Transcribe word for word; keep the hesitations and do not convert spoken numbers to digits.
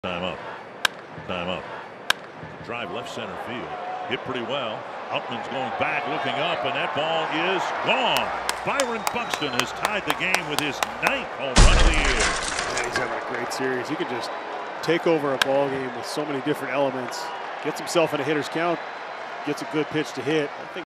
Time up. Time up. Drive left center field. Hit pretty well. Outman's going back, looking up, and that ball is gone. Byron Buxon has tied the game with his ninth home run of the year. Yeah, he's having a great series. He can just take over a ball game with so many different elements. Gets himself in a hitter's count. Gets a good pitch to hit. I think